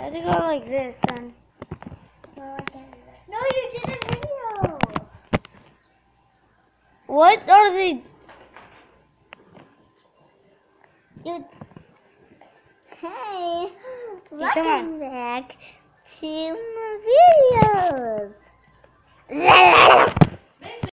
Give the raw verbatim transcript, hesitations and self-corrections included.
I had to go like this then. No, I can't do that. No, you did a video. What are they? You. Hey, come welcome back to my videos.